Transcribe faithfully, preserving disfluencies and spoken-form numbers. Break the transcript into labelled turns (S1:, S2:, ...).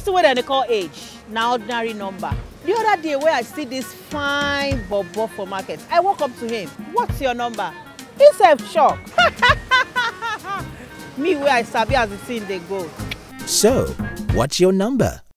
S1: This is what they call age. Now ordinary number. The other day where I see this fine bobo for market, I walk up to him. What's your number? He said shock. Me where I sabi as the thing they go.
S2: So, what's your number?